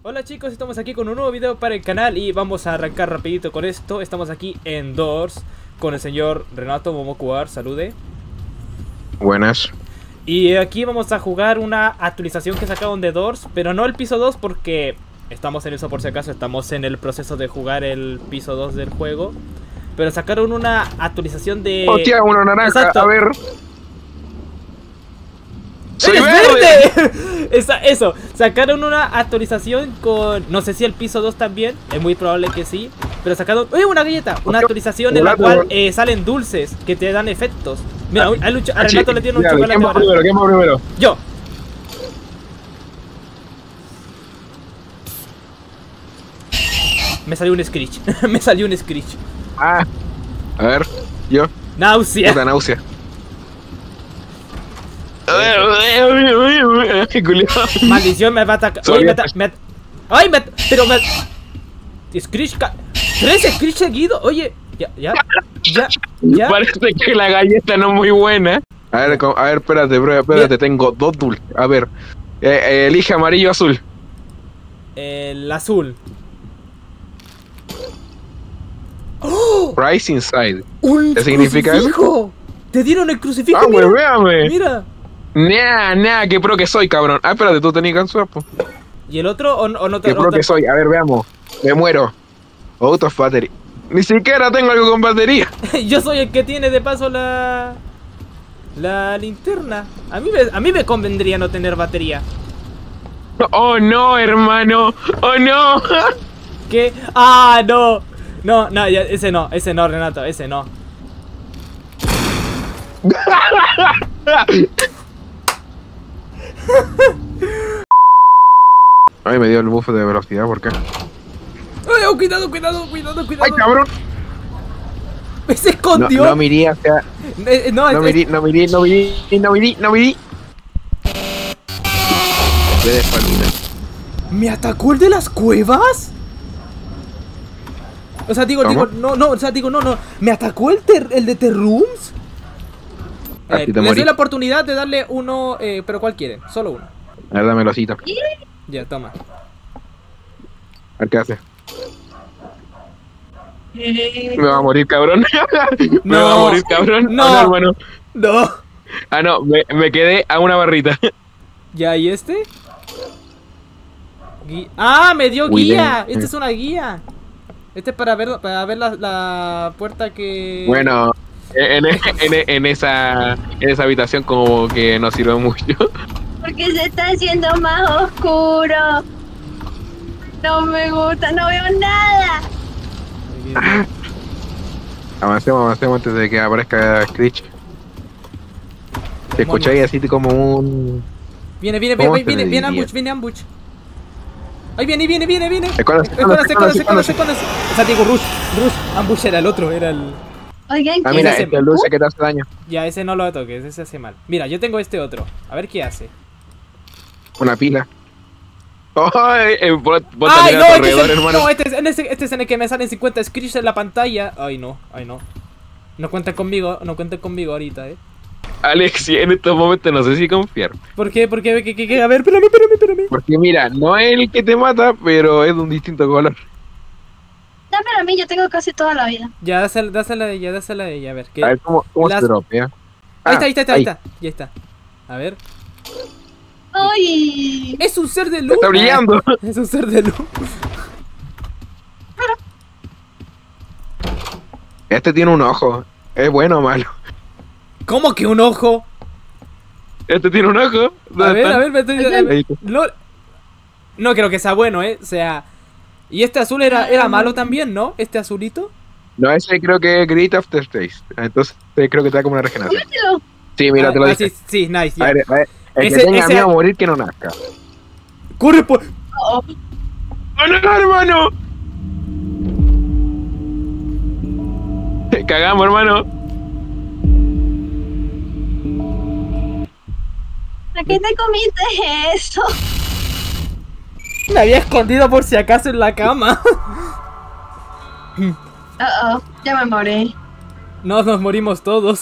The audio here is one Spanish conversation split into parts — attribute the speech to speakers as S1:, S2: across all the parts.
S1: Hola chicos, estamos aquí con un nuevo video para el canal y vamos a arrancar rapidito con esto. Estamos aquí en Doors con el señor Renato Momokuar, salude.
S2: Buenas.
S1: Y aquí vamos a jugar una actualización que sacaron de Doors, pero no el piso 2 porque estamos en eso por si acaso, estamos en el proceso de jugar el piso 2 del juego. Pero sacaron una actualización de...
S2: ¡Hostia, una naranja!
S1: Exacto.
S2: A ver... ¡Soy
S1: ¡Eres
S2: verde!
S1: verde! Eso, sacaron una actualización con... No sé si el piso 2 también, es muy probable que sí. Pero sacaron... ¡Oye, una galleta! Una actualización en la cual salen dulces que te dan efectos. Mira, a Renato le tiene un chocolate ahora.
S2: ¿Quién va primero?
S1: Yo. Me salió un Screech. Me salió un Screech.
S2: Ah, a ver, yo.
S1: Náusea.
S2: Puta náusea.
S1: Maldición, me va a atacar. Oye, ¡ay, pero me... Screech... ¿3 Screech seguidos? Oye, ya.
S2: Parece que la galleta no es muy buena. A ver, espérate, bro, espérate, tengo dos dulces. A ver, elige amarillo o azul.
S1: El azul.
S2: ¡Oh! Rise inside.
S1: ¿Qué
S2: significa eso?
S1: ¡Te dieron el crucifijo!
S2: ¡Ah, güey, véame!
S1: ¡Mira!
S2: Nah, qué pro que soy, cabrón. Ah, espérate, tú tenías ganso.
S1: ¿Y el otro o no te...
S2: Qué pro que soy, a ver, veamos. Me muero. Out of battery. Ni siquiera tengo algo con batería.
S1: Yo soy el que tiene de paso la linterna. A mí me convendría no tener batería.
S2: Oh no, hermano. Oh no.
S1: ¿Qué? ¡Ah, no! No, ya, ese no, Renato, ese no.
S2: Ay, me dio el buff de velocidad, ¿por qué?
S1: ¡Ay, oh, cuidado!
S2: ¡Ay, cabrón!
S1: ¡Se escondió!
S2: No mirí hacia... No mirí. De espalda.
S1: ¿Me atacó el de las cuevas? O sea, digo, no. ¿Me atacó el de The Rooms? Les doy la oportunidad de darle uno, pero ¿cuál quieren? Solo uno.
S2: A ver, dame losita.
S1: Ya, toma.
S2: A ver qué hace. Me va a morir, cabrón. Me va a morir, cabrón.
S1: No,
S2: hermano.
S1: No.
S2: Ah, no, me quedé a una barrita.
S1: ¿Ya? ¿Y este? ¡Ah! Me dio guía. Esta es una guía. Este es para ver la puerta que...
S2: Bueno, en esa habitación como que no sirve mucho.
S3: Porque se está haciendo más oscuro. No me gusta, no veo nada.
S2: Avancemos antes de que aparezca Screech. Te escucháis así como un...
S1: Viene ambush. Ahí viene.
S2: Escóndase.
S1: O sea, digo, Rush, ambush era el otro, era el...
S3: Oigan,
S2: ah, mira, este dulce que te hace daño.
S1: Ya, ese no lo toques, ese hace mal. Mira, yo tengo este otro, a ver qué hace.
S2: Una pila. ¡Ay!
S1: ¡Ay, no! Este es en el que me salen 50 screens en la pantalla. Ay, no. No cuenten conmigo ahorita,
S2: Alex, en estos momentos no sé si confiar.
S1: ¿Por qué? A ver, espérame.
S2: Porque mira, no es el que te mata, pero es de un distinto color.
S3: dámelo a mí, yo tengo casi toda la vida.
S1: Ya, dásela a ella, a ver.
S2: A ver cómo se dropea.
S1: Ahí está. Ya está. A ver.
S3: ¡Ay!
S1: Es un ser de luz.
S2: Está brillando.
S1: Es un ser de luz.
S2: Este tiene un ojo. ¿Es bueno o malo?
S1: ¿Cómo que un ojo?
S2: Este tiene un ojo.
S1: A ver, no creo que sea bueno, o sea... Y este azul era malo también, ¿no? Este azulito.
S2: No, ese creo que es Great Aftertaste. Entonces creo que te da como una regeneración. Sí, mira, te lo dije.
S1: Sí, nice, ya.
S2: A ver, el que tenga miedo a morir, que no nazca.
S1: ¡Corre por!
S2: ¡Oh, no, hermano! Cagamos, hermano.
S3: ¿Por qué te comiste eso?
S1: Me había escondido por si acaso en la cama.
S3: Ya me morí.
S1: Nos morimos todos.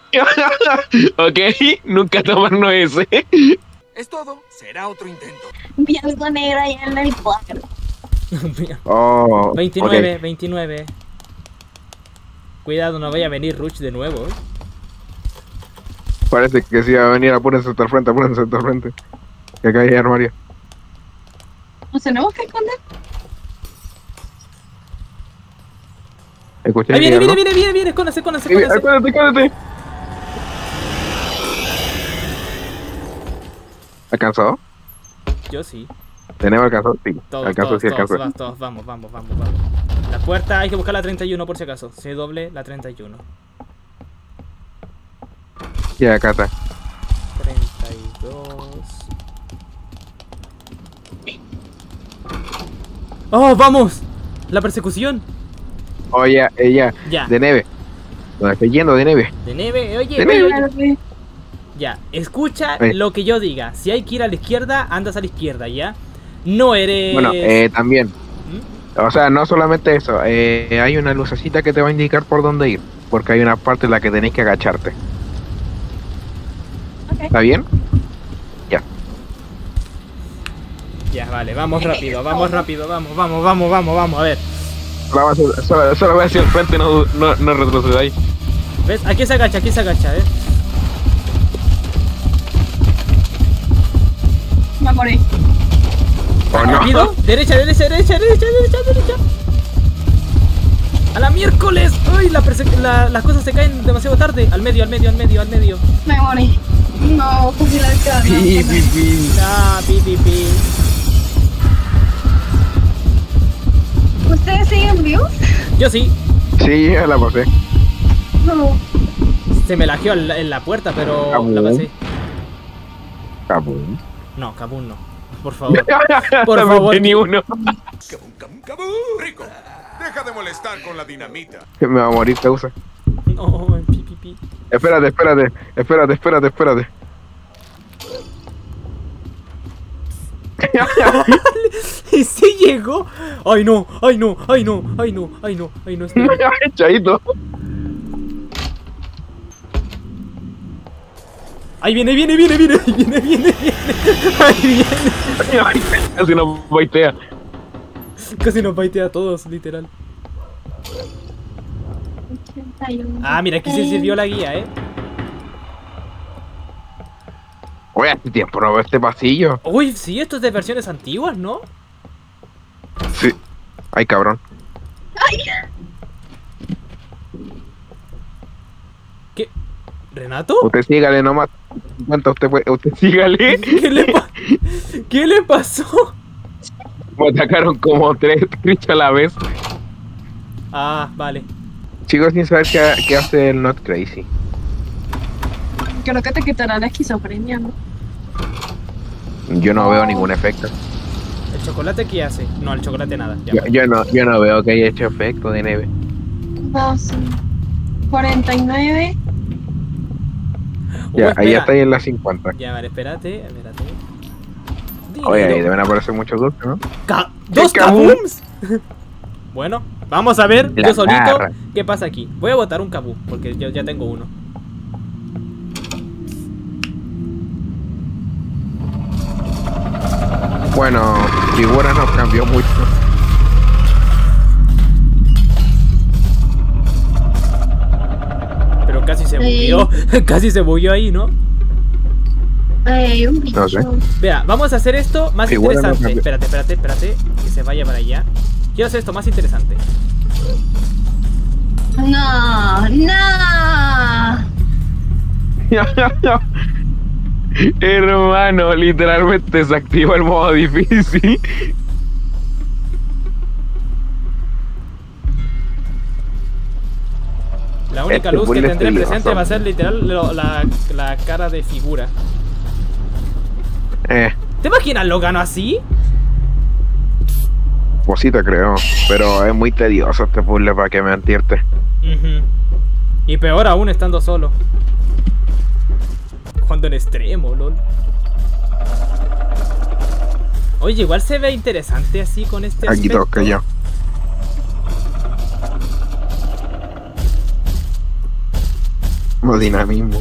S2: Ok, nunca tomarnos ese.
S4: Es todo, será otro intento.
S3: Vi algo negro allá en el cuadro.
S2: Oh,
S1: 29,
S2: ok.
S1: 29. Cuidado, no vaya a venir Rush de nuevo.
S2: Parece que sí va a venir. Apúrense hasta el frente, apúrense hasta el frente. Que acá hay armario.
S3: ¿Nos tenemos que esconder?
S2: Escuché.
S1: Ahí viene,
S2: ¿no?
S1: viene, escóndase.
S2: Acuérdate. ¿Alcanzó?
S1: Yo sí.
S2: ¿Tenemos alcanzado? Sí.
S1: Todos,
S2: Alcanzó, sí, alcanzó.
S1: todos, vamos. La puerta hay que buscar la 31 por si acaso. Se doble la 31.
S2: Ya, acá está.
S1: 32. ¡Oh, vamos! La persecución.
S2: Oye, ella.
S1: Ya.
S2: De nieve. Donde estoy yendo de nieve.
S1: De nieve, oye,
S2: De nieve.
S1: oye. Ya, escucha
S2: Oye.
S1: lo que yo diga. Si hay que ir a la izquierda, andas a la izquierda, ¿ya? No eres...
S2: Bueno, también.
S1: ¿Mm?
S2: O sea, no solamente eso. Hay una lucecita que te va a indicar por dónde ir. Porque hay una parte en la que tenés que agacharte.
S3: Ok.
S2: ¿Está bien? Ya.
S1: Ya, vale, vamos rápido, vamos, a ver.
S2: Solo voy hacia el frente, no retrocedáis.
S1: ¿Ves? Aquí se agacha, ¿eh?
S3: Me morí.
S2: ¿O no?
S1: Rápido, derecha. ¡A la miércoles! ¡Ay! Las cosas se caen demasiado tarde. Al medio.
S3: Me morí. No, cogí la cara.
S2: Pi.
S1: Ah, pi.
S3: ¿Ustedes siguen vivos?
S1: Yo sí.
S2: Sí, ya la pasé.
S3: No.
S1: Se me lajeó en la puerta, pero
S2: Kabum.
S1: la pasé.
S2: Kabum.
S1: No, Kabum no. Por favor. Por favor.
S2: Ni uno.
S4: Cabum. Rico, deja de molestar con la dinamita.
S2: Me va a morir, te usa.
S1: No, pi.
S2: Espérate.
S1: Y sí llegó. Ay no. Estoy...
S2: Chaito.
S1: Ahí viene. Ahí viene.
S2: Casi no baitea.
S1: Casi nos baitea a todos, literal.
S3: 81.
S1: Ah, mira, aquí se sirvió la guía,
S2: Oye, hace tiempo no veo este pasillo.
S1: Uy, sí, esto es de versiones antiguas, ¿no?
S2: Sí. Ay, cabrón.
S1: ¿Qué? ¿Renato?
S2: Usted sígale nomás. ¿Cuánto usted sígale?
S1: ¿Qué le pasó?
S2: Me atacaron como 3 trichos a la vez.
S1: Ah, vale.
S2: Chicos, sin saber qué hace el Not Crazy.
S3: Creo que te quitará la esquizofrenia, ¿no?
S2: Yo no veo ningún efecto.
S1: ¿El chocolate qué hace? No, el chocolate nada. Ya, vale.
S2: Yo no veo que haya hecho efecto de nieve.
S3: 49.
S2: Ya, ahí
S1: espera.
S2: está ahí en las 50.
S1: Ya, vale, espérate.
S2: Oye, ahí deben aparecer muchos dulces, ¿no?
S1: ¡Dos
S2: Kabum!
S1: kabooms! Bueno, vamos a ver
S2: La
S1: yo solito
S2: garra.
S1: qué pasa aquí. Voy a botar un kaboom, porque yo ya tengo uno.
S2: Bueno, figura nos cambió mucho.
S1: Pero casi se
S3: Sí.
S1: bugueó. Casi se bugueó ahí, ¿no?
S3: Hay un bicho.
S2: No sé.
S1: Vea, vamos a hacer esto más
S2: Figura no
S1: interesante.
S2: cambió.
S1: Espérate. Que se vaya para allá. Quiero hacer esto más interesante.
S3: No.
S2: Hermano, literalmente se activa el modo difícil.
S1: La única
S2: Este
S1: luz que
S2: puzzle
S1: tendré
S2: es
S1: presente
S2: peligroso.
S1: va a ser literal la cara de figura. ¿Te imaginas lo gano así?
S2: Pues sí te creo, pero es muy tedioso este puzzle para que me mentirte.
S1: Ujú. Y peor aún estando solo. Jugando en extremo, lol. Oye, igual se ve interesante así con este
S2: Aquí
S1: aspecto.
S2: toca yo. Como dinamismo.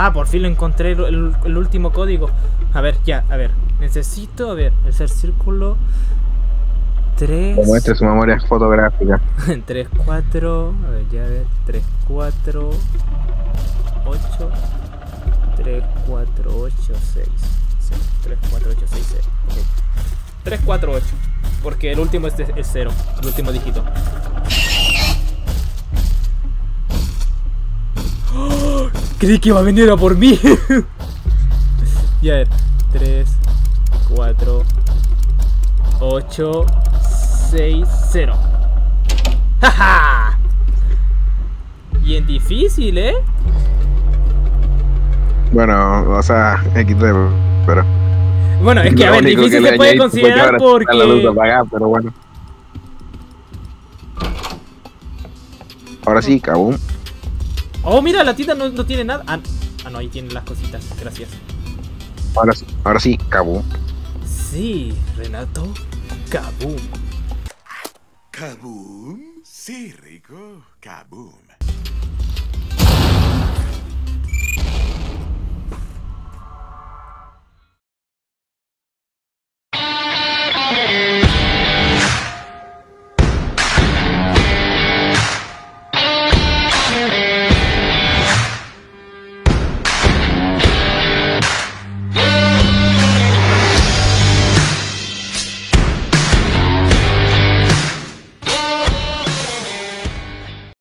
S1: Ah, por fin lo encontré el último código. A ver, ya, a ver. Necesito, a ver, hacer círculo 3.
S2: Como este es su memoria fotográfica.
S1: 3, 4. A ver, ya, a ver. 3, 4. 8. 3, 4, 8, 6. 3, 4, 8, 6, 6. Ok. 3, 4, 8. Porque el último es 0. El último dígito. ¡Oh! Creí que iba a venir a por mí. Ya, a ver. 3, 4, 8, 6, 0. ¡Jaja! Bien difícil, ¿eh?
S2: Bueno, o sea, XD, pero...
S1: Bueno, es que a ver, difícil se puede considerar porque...
S2: La luz apagada, pero bueno. Ahora sí, cabum.
S1: Oh, mira, la tienda no tiene nada. Ah, no, ahí tienen las cositas. Gracias.
S2: Ahora sí, cabum.
S1: Sí, Renato. Kaboom.
S4: ¿Kaboom? Sí, Rico. Kaboom.